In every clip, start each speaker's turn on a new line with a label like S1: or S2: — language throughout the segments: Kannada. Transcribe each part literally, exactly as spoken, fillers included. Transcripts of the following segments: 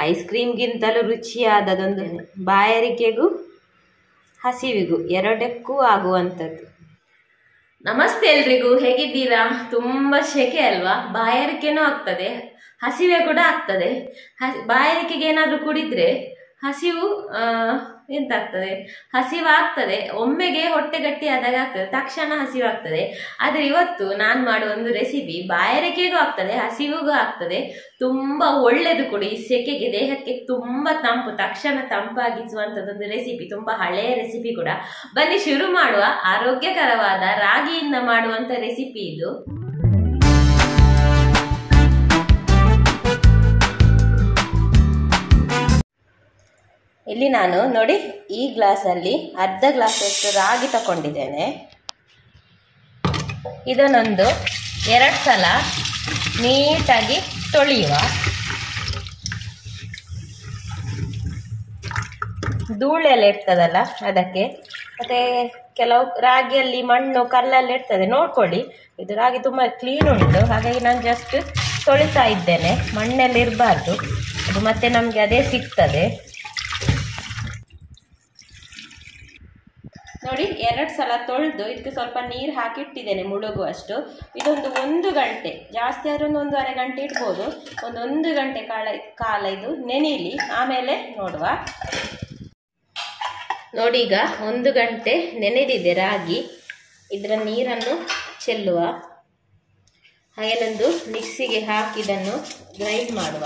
S1: ಐಸ್ ಕ್ರೀಮ್ಗಿಂತಲೂ ರುಚಿಯಾದದೊಂದು ಬಾಯಾರಿಕೆಗೂ ಹಸಿವಿಗೂ ಎರಡಕ್ಕೂ ಆಗುವಂಥದ್ದು. ನಮಸ್ತೆ ಎಲ್ರಿಗೂ, ಹೇಗಿದ್ದೀರಾ? ತುಂಬ ಶೆಕೆ ಅಲ್ವಾ? ಬಾಯಾರಿಕೆನೂ ಆಗ್ತದೆ, ಹಸಿವೆ ಕೂಡ ಆಗ್ತದೆ. ಹಸಿ ಬಾಯಾರಿಕೆಗೆ ಏನಾದರೂ ಕುಡಿದ್ರೆ ಹಸಿವು ಎಂತಾಗ್ತದೆ, ಹಸಿವಾಗ್ತದೆ. ಒಮ್ಮೆಗೆ ಹೊಟ್ಟೆ ಗಟ್ಟಿ ಆದಾಗ ಆಗ್ತದೆ, ತಕ್ಷಣ ಹಸಿವಾಗ್ತದೆ. ಆದರೆ ಇವತ್ತು ನಾನು ಮಾಡುವ ಒಂದು ರೆಸಿಪಿ ಬಾಯಾರಿಕೆಗೂ ಆಗ್ತದೆ, ಹಸಿವಿಗೂ ಆಗ್ತದೆ, ತುಂಬ ಒಳ್ಳೆಯದು ಕೂಡ. ಈ ಸೆಕೆಗೆ ದೇಹಕ್ಕೆ ತುಂಬ ತಂಪು, ತಕ್ಷಣ ತಂಪಾಗಿಸುವಂಥದ್ದೊಂದು ರೆಸಿಪಿ, ತುಂಬ ಹಳೆಯ ರೆಸಿಪಿ ಕೂಡ. ಬನ್ನಿ ಶುರು ಮಾಡುವ. ಆರೋಗ್ಯಕರವಾದ ರಾಗಿಯಿಂದ ಮಾಡುವಂಥ ರೆಸಿಪಿ ಇದು. ಇಲ್ಲಿ ನಾನು ನೋಡಿ ಈ ಗ್ಲಾಸಲ್ಲಿ ಅರ್ಧ ಗ್ಲಾಸಷ್ಟು ರಾಗಿ ತಗೊಂಡಿದ್ದೇನೆ. ಇದನ್ನೊಂದು ಎರಡು ಸಲ ನೀಟಾಗಿ ತೊಳೆಯುವ. ಧೂಳೆಲ್ಲ ಇರ್ತದಲ್ಲ ಅದಕ್ಕೆ, ಮತ್ತು ಕೆಲವು ರಾಗಿಯಲ್ಲಿ ಮಣ್ಣು ಕಲ್ಲೆಲ್ಲ ಇರ್ತದೆ, ನೋಡ್ಕೊಳ್ಳಿ. ಇದು ರಾಗಿ ತುಂಬ ಕ್ಲೀನ್ ಉಂಟು, ಹಾಗಾಗಿ ನಾನು ಜಸ್ಟ್ ತೊಳಿತಾ ಇದ್ದೇನೆ. ಮಣ್ಣೆಲ್ಲ ಇರಬಾರ್ದು, ಅದು ಮತ್ತೆ ನಮಗೆ ಅದೇ ಸಿಗ್ತದೆ. ನೋಡಿ ಎರಡು ಸಲ ತೊಳೆದು ಇದಕ್ಕೆ ಸ್ವಲ್ಪ ನೀರು ಹಾಕಿಟ್ಟಿದ್ದೇನೆ ಮುಳುಗುವಷ್ಟು. ಇದೊಂದು ಒಂದು ಗಂಟೆ, ಜಾಸ್ತಿ ಆದ್ರೆ ಒಂದು ಒಂದೂವರೆ ಗಂಟೆ ಇಡ್ಬೋದು. ಒಂದು ಒಂದು ಗಂಟೆ ಕಾಲ ಕಾಲ ಇದು ನೆನೀಲಿ, ಆಮೇಲೆ ನೋಡುವ. ನೋಡಿ ಈಗ ಒಂದು ಗಂಟೆ ನೆನೆದಿದೆ ರಾಗಿ. ಇದರ ನೀರನ್ನು ಚೆಲ್ಲುವ. ಹಾಗೇನೊಂದು ಮಿಕ್ಸಿಗೆ ಹಾಕಿ ಇದನ್ನು ಗ್ರೈಂಡ್ ಮಾಡುವ.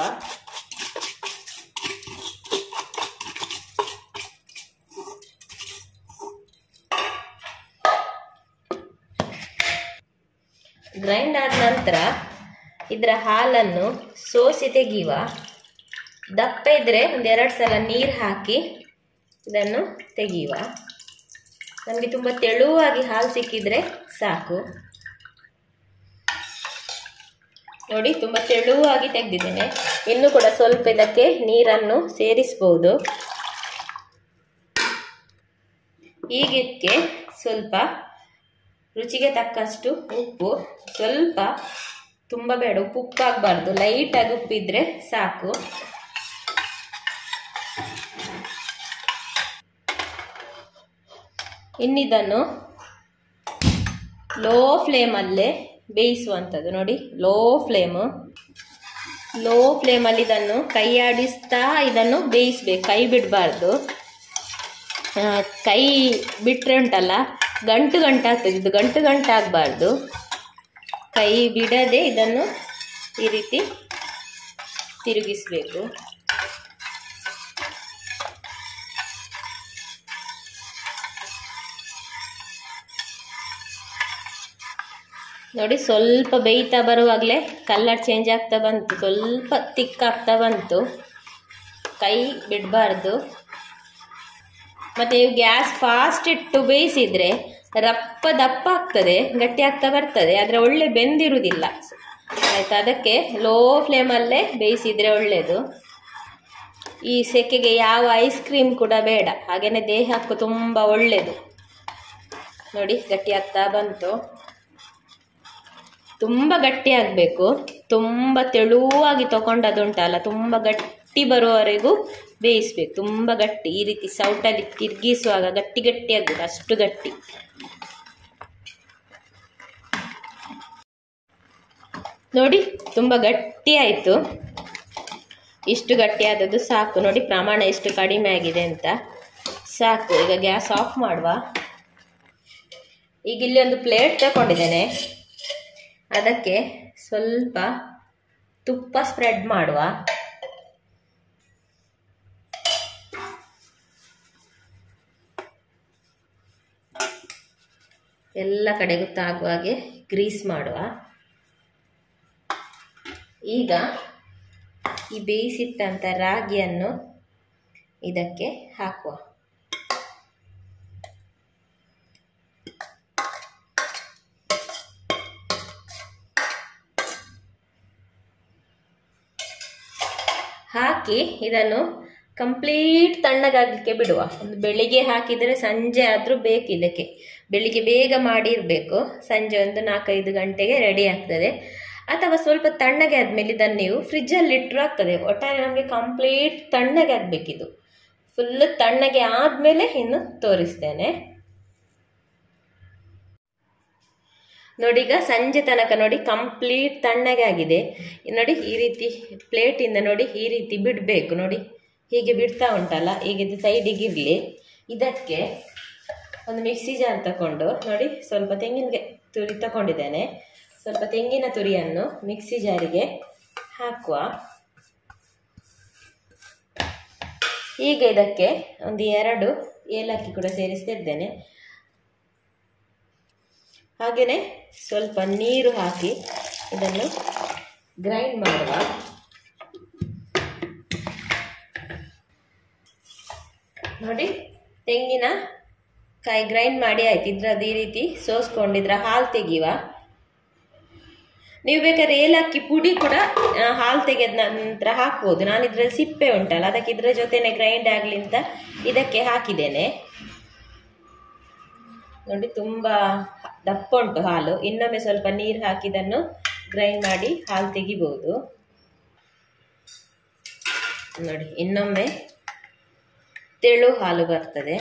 S1: ಗ್ರೈಂಡ್ ಆದ ನಂತರ ಇದರ ಹಾಲನ್ನು ಸೋಸಿ ತೆಗೆಯುವ. ದಪ್ಪ ಇದ್ದರೆ ಒಂದೆರಡು ಸಲ ನೀರು ಹಾಕಿ ಇದನ್ನು ತೆಗೆಯುವ. ನಮಗೆ ತುಂಬ ತೆಳುವಾಗಿ ಹಾಲು ಸಿಕ್ಕಿದರೆ ಸಾಕು. ನೋಡಿ ತುಂಬ ತೆಳುವಾಗಿ ತೆಗೆದಿದ್ದೇನೆ. ಇನ್ನೂ ಕೂಡ ಸ್ವಲ್ಪ ಇದಕ್ಕೆ ನೀರನ್ನು ಸೇರಿಸ್ಬೋದು. ಈಗಕ್ಕೆ ಸ್ವಲ್ಪ ರುಚಿಗೆ ತಕ್ಕಷ್ಟು ಉಪ್ಪು, ಸ್ವಲ್ಪ ತುಂಬ ಬೇಡ, ಉಪ್ಪು ಉಪ್ಪಾಗಬಾರ್ದು, ಲೈಟಾಗಿ ಉಪ್ಪಿದ್ರೆ ಸಾಕು. ಇನ್ನಿದನ್ನು ಲೋ ಫ್ಲೇಮಲ್ಲೇ ಬೇಯಿಸುವಂಥದ್ದು. ನೋಡಿ ಲೋ ಫ್ಲೇಮು, ಲೋ ಫ್ಲೇಮಲ್ಲಿ ಇದನ್ನು ಕೈ ಆಡಿಸ್ತಾ ಇದನ್ನು ಬೇಯಿಸ್ಬೇಕು, ಕೈ ಬಿಡಬಾರ್ದು. ಕೈ ಬಿಟ್ಟರೆ ಉಂಟಲ್ಲ ಗಂಟು ಗಂಟು ಆಗ್ತದೆ, ಇದು ಗಂಟು ಗಂಟು ಆಗಬಾರ್ದು. ಕೈ ಬಿಡದೆ ಇದನ್ನು ಈ ರೀತಿ ತಿರುಗಿಸಬೇಕು. ನೋಡಿ ಸ್ವಲ್ಪ ಬೇಯ್ತಾ ಬರುವಾಗಲೇ ಕಲರ್ ಚೇಂಜ್ ಆಗ್ತಾ ಬಂತು, ಸ್ವಲ್ಪ ತಿಕ್ಕಾಗ್ತಾ ಬಂತು. ಕೈ ಬಿಡಬಾರ್ದು. ಮತ್ತು ನೀವು ಗ್ಯಾಸ್ ಫಾಸ್ಟ್ ಇಟ್ಟು ಬೇಯಿಸಿದರೆ ರಪ್ಪ ದಪ್ಪ ಆಗ್ತದೆ, ಗಟ್ಟಿ ಆಗ್ತಾ ಬರ್ತದೆ, ಆದರೆ ಒಳ್ಳೆ ಬೆಂದಿರುವುದಿಲ್ಲ ಆಯಿತಾ. ಅದಕ್ಕೆ ಲೋ ಫ್ಲೇಮಲ್ಲೇ ಬೇಯಿಸಿದರೆ ಒಳ್ಳೆಯದು. ಈ ಸೆಕೆಗೆ ಯಾವ ಐಸ್ ಕ್ರೀಮ್ ಕೂಡ ಬೇಡ, ಹಾಗೆಯೇ ದೇಹಕ್ಕೂ ತುಂಬ ಒಳ್ಳೆಯದು. ನೋಡಿ ಗಟ್ಟಿ ಆಗ್ತಾ ಬಂತು. ತುಂಬ ಗಟ್ಟಿ ಆಗಬೇಕು, ತುಂಬ ತೆಳುವಾಗಿ ತಗೊಂಡದುಂಟಲ್ಲ, ತುಂಬ ಗಟ್ಟಿ ಬರುವವರೆಗೂ ಬೇಯಿಸ್ಬೇಕು. ತುಂಬ ಗಟ್ಟಿ, ಈ ರೀತಿ ಸೌಟಲ್ಲಿ ತಿರುಗಿಸುವಾಗ ಗಟ್ಟಿ ಗಟ್ಟಿ ಆಗಬೇಕು, ಅಷ್ಟು ಗಟ್ಟಿ. ನೋಡಿ ತುಂಬ ಗಟ್ಟಿ ಆಯಿತು. ಇಷ್ಟು ಗಟ್ಟಿ ಆದದ್ದು ಸಾಕು. ನೋಡಿ ಪ್ರಮಾಣ ಎಷ್ಟು ಕಡಿಮೆ ಆಗಿದೆ ಅಂತ, ಸಾಕು. ಈಗ ಗ್ಯಾಸ್ ಆಫ್ ಮಾಡುವ. ಈಗ ಇಲ್ಲಿ ಒಂದು ಪ್ಲೇಟ್ ತಗೊಂಡಿದ್ದೇನೆ, ಅದಕ್ಕೆ ಸ್ವಲ್ಪ ತುಪ್ಪ ಸ್ಪ್ರೆಡ್ ಮಾಡುವ. ಎಲ್ಲ ಕಡೆಗೂ ತಾಗುವ ಹಾಗೆ ಗ್ರೀಸ್ ಮಾಡುವ. ಈಗ ಈ ಬೇಯಿಸಿಟ್ಟಂಥ ರಾಗಿಯನ್ನು ಇದಕ್ಕೆ ಹಾಕುವ. ಹಾಕಿ ಇದನ್ನು ಕಂಪ್ಲೀಟ್ ತಣ್ಣಗಾಗಲಿಕ್ಕೆ ಬಿಡುವ. ಒಂದು ಬೆಳಿಗ್ಗೆ ಹಾಕಿದರೆ ಸಂಜೆ ಆದರೂ ಬೇಕು ಇದಕ್ಕೆ. ಬೆಳಿಗ್ಗೆ ಬೇಗ ಮಾಡಿರಬೇಕು, ಸಂಜೆ ಒಂದು ನಾಲ್ಕೈದು ಗಂಟೆಗೆ ರೆಡಿ ಆಗ್ತದೆ. ಅಥವಾ ಸ್ವಲ್ಪ ತಣ್ಣಗೆ ಆದಮೇಲೆ ಇದನ್ನು ನೀವು ಫ್ರಿಜ್ಜಲ್ಲಿ ಇಟ್ಟರು ಆಗ್ತದೆ. ಒಟ್ಟಾರೆ ನಮಗೆ ಕಂಪ್ಲೀಟ್ ತಣ್ಣಗೆ ಆಗಬೇಕಿದು. ಫುಲ್ ತಣ್ಣಗೆ ಆದಮೇಲೆ ಇನ್ನು ತೋರಿಸ್ತೇನೆ ನೋಡಿ. ಈಗ ಸಂಜೆ ತನಕ ನೋಡಿ ಕಂಪ್ಲೀಟ್ ತಣ್ಣಗೆ ಆಗಿದೆ ನೋಡಿ. ಈ ರೀತಿ ಪ್ಲೇಟಿಂದ ನೋಡಿ ಈ ರೀತಿ ಬಿಡಬೇಕು ನೋಡಿ. ಹೀಗೆ ಬಿಡ್ತಾ ಉಂಟಲ್ಲ, ಈಗ ಇದು ಸೈಡಿಗೆ ಇರಲಿ. ಇದಕ್ಕೆ ಒಂದು ಮಿಕ್ಸಿ ಜಾರ್ ತಗೊಂಡು ನೋಡಿ, ಸ್ವಲ್ಪ ತೆಂಗಿನ ತುರಿ ತಗೊಂಡಿದ್ದೇನೆ. ಸ್ವಲ್ಪ ತೆಂಗಿನ ತುರಿಯನ್ನು ಮಿಕ್ಸಿ ಜಾರಿಗೆ ಹಾಕುವ. ಈಗ ಇದಕ್ಕೆ ಒಂದು ಎರಡು ಏಲಕ್ಕಿ ಕೂಡ ಸೇರಿಸ್ತಿದ್ದೇನೆ. ಹಾಗೆಯೇ ಸ್ವಲ್ಪ ನೀರು ಹಾಕಿ ಇದನ್ನು ಗ್ರೈಂಡ್ ಮಾಡುವ. ನೋಡಿ, ತೆಂಗಿನ ಕಾಯಿ ಗ್ರೈಂಡ್ ಮಾಡಿ ಆಯ್ತು. ಇದ್ರದ್ದು ಈ ರೀತಿ ಸೋಸ್ಕೊಂಡಿದ್ರ ಹಾಲು ತೆಗಿಯುವ. ನೀವು ಬೇಕಾದ್ರೆ ಏಲಕ್ಕಿ ಪುಡಿ ಕೂಡ ಹಾಲು ತೆಗೆದ ನಂತರ ಹಾಕ್ಬೋದು. ನಾನು ಇದ್ರಲ್ಲಿ ಸಿಪ್ಪೆ ಉಂಟಲ್ಲ, ಅದಕ್ಕೆ ಇದ್ರ ಜೊತೆನೆ ಗ್ರೈಂಡ್ ಆಗಲಿ ಅಂತ ಇದಕ್ಕೆ ಹಾಕಿದ್ದೇನೆ ನೋಡಿ. ತುಂಬ ದಪ್ಪ ಉಂಟು ಹಾಲು. ಇನ್ನೊಮ್ಮೆ ಸ್ವಲ್ಪ ನೀರು ಹಾಕಿದನ್ನು ಗ್ರೈಂಡ್ ಮಾಡಿ ಹಾಲು ತೆಗಿಬಹುದು ನೋಡಿ. ಇನ್ನೊಮ್ಮೆ ತೆಳು ಹಾಲು ಬರ್ತದೆ.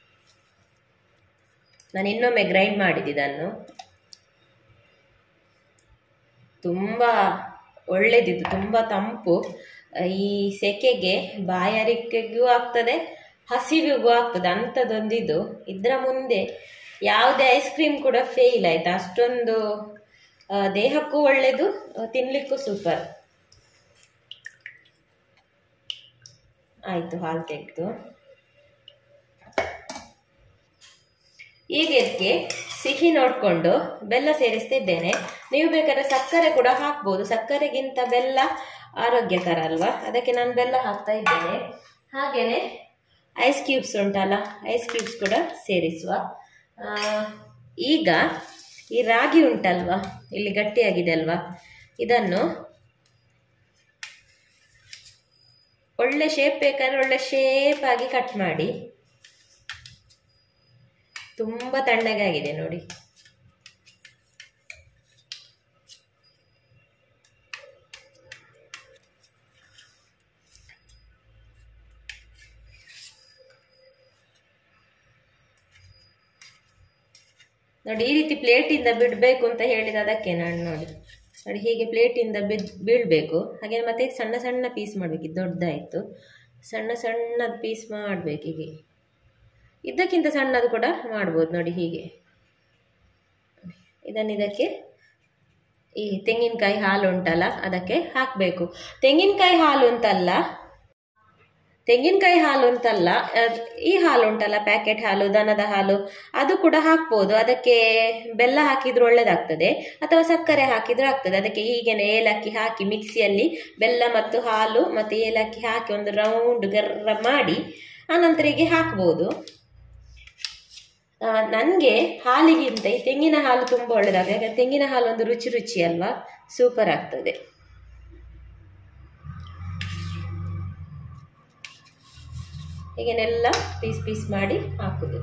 S1: ನಾನು ಇನ್ನೊಮ್ಮೆ ಗ್ರೈಂಡ್ ಮಾಡಿದ್ದನ್ನು. ತುಂಬ ಒಳ್ಳೆದಿದ್ದು, ತುಂಬ ತಂಪು. ಈ ಸೆಕೆಗೆ ಬಾಯಾರಿಕೆಗೂ ಆಗ್ತದೆ, ಹಸಿವಿಗೂ ಆಗ್ತದೆ ಅಂಥದ್ದೊಂದಿದು. ಇದರ ಮುಂದೆ ಯಾವುದೇ ಐಸ್ ಕ್ರೀಮ್ ಕೂಡ ಫೇಲ್ ಆಯ್ತು. ಅಷ್ಟೊಂದು ದೇಹಕ್ಕೂ ಒಳ್ಳೆಯದು, ತಿನ್ಲಿಕ್ಕೂ ಸೂಪರ್. ಆಯಿತು, ಹಾಲು ತೆಗೆದು ಈಗ ಇದಕ್ಕೆ ಸಿಹಿ ನೋಡಿಕೊಂಡು ಬೆಲ್ಲ ಸೇರಿಸ್ತಿದ್ದೇನೆ. ನೀವು ಬೇಕಾದ್ರೆ ಸಕ್ಕರೆ ಕೂಡ ಹಾಕ್ಬೋದು. ಸಕ್ಕರೆಗಿಂತ ಬೆಲ್ಲ ಆರೋಗ್ಯಕರ ಅಲ್ವಾ, ಅದಕ್ಕೆ ನಾನು ಬೆಲ್ಲ ಹಾಕ್ತಾ ಇದ್ದೇನೆ. ಹಾಗೆಯೇ ಐಸ್ ಕ್ಯೂಬ್ಸ್ ಉಂಟಲ್ಲ, ಐಸ್ ಕ್ಯೂಬ್ಸ್ ಕೂಡ ಸೇರಿಸುವ. ಈಗ ಈ ರಾಗಿ ಉಂಟಲ್ವಾ, ಇಲ್ಲಿ ಗಟ್ಟಿಯಾಗಿದೆ ಅಲ್ವಾ, ಇದನ್ನು ಒಳ್ಳೆ ಶೇಪ್ ಬೇಕಾದ್ರೆ ಒಳ್ಳೆ ಶೇಪ್ ಆಗಿ ಕಟ್ ಮಾಡಿ. ತುಂಬ ತಣ್ಣಗಾಗಿದೆ ನೋಡಿ. ನೋಡಿ, ಈ ರೀತಿ ಪ್ಲೇಟಿಂದ ಬಿಡಬೇಕು ಅಂತ ಹೇಳಿದ ಅದಕ್ಕೆ ನಾನು ನೋಡಿ ನೋಡಿ ಹೀಗೆ ಪ್ಲೇಟಿಂದ ಬಿದ್ ಬೀಳಬೇಕು. ಹಾಗೆ ಮತ್ತೆ ಸಣ್ಣ ಸಣ್ಣ ಪೀಸ್ ಮಾಡಬೇಕು. ಇದು ದೊಡ್ಡದಾಯಿತು, ಸಣ್ಣ ಸಣ್ಣದು ಪೀಸ್ ಮಾಡಬೇಕು. ಹೀಗೆ ಇದಕ್ಕಿಂತ ಸಣ್ಣದು ಕೂಡ ಮಾಡ್ಬೋದು ನೋಡಿ. ಹೀಗೆ ಇದನ್ನು ಇದಕ್ಕೆ ಈ ತೆಂಗಿನಕಾಯಿ ಹಾಲು ಉಂಟಲ್ಲ ಅದಕ್ಕೆ ಹಾಕಬೇಕು. ತೆಂಗಿನಕಾಯಿ ಹಾಲು ಅಂತಲ್ಲ, ತೆಂಗಿನಕಾಯಿ ಹಾಲು ಅಂತಲ್ಲ ಈ ಹಾಲು ಉಂಟಲ್ಲ, ಪ್ಯಾಕೆಟ್ ಹಾಲು, ದನದ ಹಾಲು, ಅದು ಕೂಡ ಹಾಕ್ಬೋದು. ಅದಕ್ಕೆ ಬೆಲ್ಲ ಹಾಕಿದ್ರು ಒಳ್ಳೆಯದಾಗ್ತದೆ, ಅಥವಾ ಸಕ್ಕರೆ ಹಾಕಿದ್ರು ಆಗ್ತದೆ. ಅದಕ್ಕೆ ಹೀಗೇನೆ ಏಲಕ್ಕಿ ಹಾಕಿ ಮಿಕ್ಸಿಯಲ್ಲಿ ಬೆಲ್ಲ ಮತ್ತು ಹಾಲು ಮತ್ತು ಏಲಕ್ಕಿ ಹಾಕಿ ಒಂದು ರೌಂಡ್ ಗರ್ರ ಮಾಡಿ ಆನಂತರ ಹೀಗೆ ಹಾಕ್ಬೋದು. ನನಗೆ ಹಾಲಿಗಿಂತ ಈ ತೆಂಗಿನ ಹಾಲು ತುಂಬ ಒಳ್ಳೆಯದಾಗ್ತದೆ. ಯಾಕಂದರೆ ತೆಂಗಿನ ಹಾಲು ಒಂದು ರುಚಿ ರುಚಿ ಅಲ್ವಾ, ಸೂಪರ್ ಆಗ್ತದೆ. ಹೀಗೇನೆಲ್ಲ ಪೀಸ್ ಪೀಸ್ ಮಾಡಿ ಹಾಕುದು.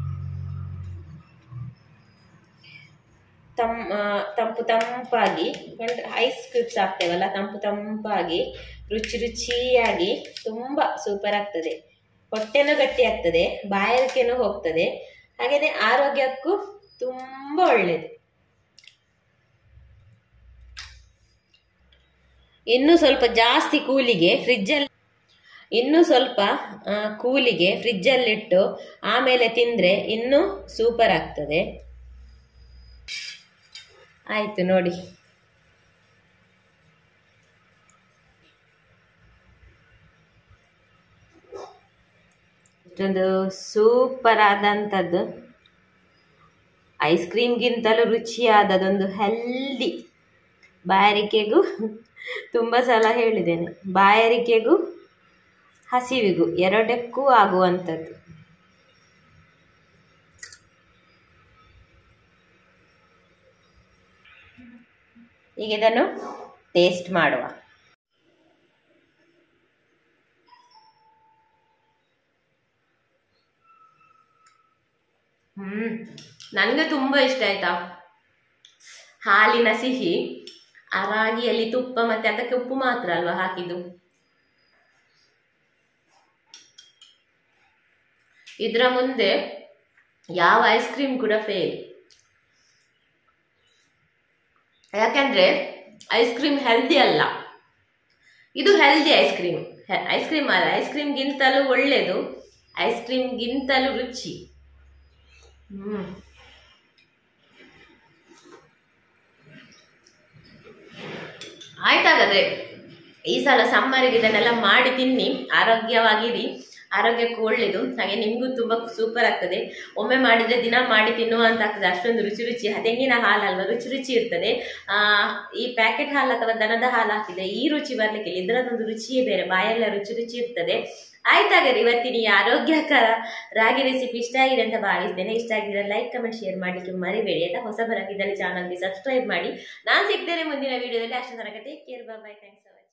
S1: ತಮ್ ತಂಪು ತಂಪಾಗಿ ಐಸ್ ಕ್ಯೂಬ್ಸ್ ಹಾಕ್ತೇವಲ್ಲ, ತಂಪು ತಂಪಾಗಿ ರುಚಿ ರುಚಿಯಾಗಿ ತುಂಬ ಸೂಪರ್ ಆಗ್ತದೆ. ಹೊಟ್ಟೆನೂ ಗಟ್ಟಿ ಆಗ್ತದೆ, ಬಾಯಾರಿಕೆನೂ ಹೋಗ್ತದೆ, ಹಾಗೆಯೇ ಆರೋಗ್ಯಕ್ಕೂ ತುಂಬ ಒಳ್ಳೆಯದು. ಇನ್ನೂ ಸ್ವಲ್ಪ ಜಾಸ್ತಿ ಕೂಲಿಗೆ ಫ್ರಿಜ್ಜಲ್ಲಿ ಇನ್ನೂ ಸ್ವಲ್ಪ ಕೂಲಿಗೆ ಫ್ರಿಜ್ಜಲ್ಲಿಟ್ಟು ಆಮೇಲೆ ತಿಂದರೆ ಇನ್ನೂ ಸೂಪರ್ ಆಗ್ತದೆ. ಆಯಿತು ನೋಡಿ, ಇಷ್ಟೊಂದು ಸೂಪರ್ ಆದಂಥದ್ದು, ಐಸ್ ಕ್ರೀಮ್ಗಿಂತಲೂ ರುಚಿಯಾದದೊಂದು ಹೆಲ್ದಿ, ಬಾಯಾರಿಕೆಗೂ ತುಂಬ ಸಲ ಹೇಳಿದ್ದೇನೆ, ಬಾಯಾರಿಕೆಗೂ ಹಸಿವಿಗೂ ಎರಡಕ್ಕೂ ಆಗುವಂಥದ್ದು. ಈಗ ಇದನ್ನು ಟೇಸ್ಟ್ ಮಾಡುವ. ಹ್ಮ್ ನನಗೆ ತುಂಬ ಇಷ್ಟ ಆಯ್ತಾ. ಹಾಲಿನ ಸಿಹಿ ಆ ರಾಗಿಯಲ್ಲಿ ತುಪ್ಪ ಮತ್ತೆ ಅದಕ್ಕೆ ಉಪ್ಪು ಮಾತ್ರ ಅಲ್ವಾ ಹಾಕಿದ್ದು. ಇದರ ಮುಂದೆ ಯಾವ ಐಸ್ ಕ್ರೀಮ್ ಕೂಡ ಫೇಲ್. ಯಾಕಂದ್ರೆ ಐಸ್ ಕ್ರೀಮ್ ಹೆಲ್ದಿ ಅಲ್ಲ, ಇದು healthy ice cream. Ice cream ಅಲ್ಲ, ಐಸ್ ಕ್ರೀಮ್ಗಿಂತಲೂ ಒಳ್ಳೇದು, ಐಸ್ ಕ್ರೀಮ್ಗಿಂತಲೂ ರುಚಿ. ಹ್ಮ್ ಆಯ್ತಾಗಾದ್ರೆ ಈ ಸಲ ಸಮ್ಮರಿಗೆ ಇದನ್ನೆಲ್ಲ ಮಾಡಿ ತಿನ್ನಿ, ಆರೋಗ್ಯವಾಗಿರಿ, ಆರೋಗ್ಯಕ್ಕೂ ಒಳ್ಳೇದು. ಹಾಗೆ ನಿಮಗೂ ತುಂಬಾ ಸೂಪರ್ ಆಗ್ತದೆ. ಒಮ್ಮೆ ಮಾಡಿದ್ರೆ ದಿನ ಮಾಡಿ ತಿನ್ನುವ ಅಂತ ಆಗ್ತದೆ, ಅಷ್ಟೊಂದು ರುಚಿ ರುಚಿ. ತೆಂಗಿನ ಹಾಲಲ್ವಾ, ರುಚಿ ರುಚಿ ಇರ್ತದೆ. ಆ ಈ ಪ್ಯಾಕೆಟ್ ಹಾಲು ಅಥವಾ ದನದ ಹಾಲು ಹಾಕಿದ್ರೆ ಈ ರುಚಿ ಬರ್ಲಿಕ್ಕಿಲ್ಲ, ಇದರದೊಂದು ರುಚಿಯೇ ಬೇರೆ, ಬಾಯೆಲ್ಲ ರುಚಿ ರುಚಿ ಇರ್ತದೆ. ಆಯ್ತಾಗಾದ್ರೆ ಇವತ್ತಿನ ಈ ಆರೋಗ್ಯಕರ ರಾಗಿ ರೆಸಿಪಿ ಇಷ್ಟ ಆಗಿದೆ ಅಂತ ಭಾವಿಸ್ತೇನೆ. ಇಷ್ಟ ಆಗಿದ್ರೆ ಲೈಕ್ ಕಮೆಂಟ್ ಶೇರ್ ಮಾಡಲಿಕ್ಕೆ ಮರಿಬೇಡಿ ಆಯ್ತಾ. ಹೊಸಬರಾಗಿದ್ದಲ್ಲಿ ಚಾನಲ್ಗೆ ಸಬ್ಸ್ಕ್ರೈಬ್ ಮಾಡಿ. ನಾನು ಸಿಗ್ತೇನೆ ಮುಂದಿನ ವಿಡಿಯೋದಲ್ಲಿ. ಅಷ್ಟು ತನಕ take care, bye bye, thanks.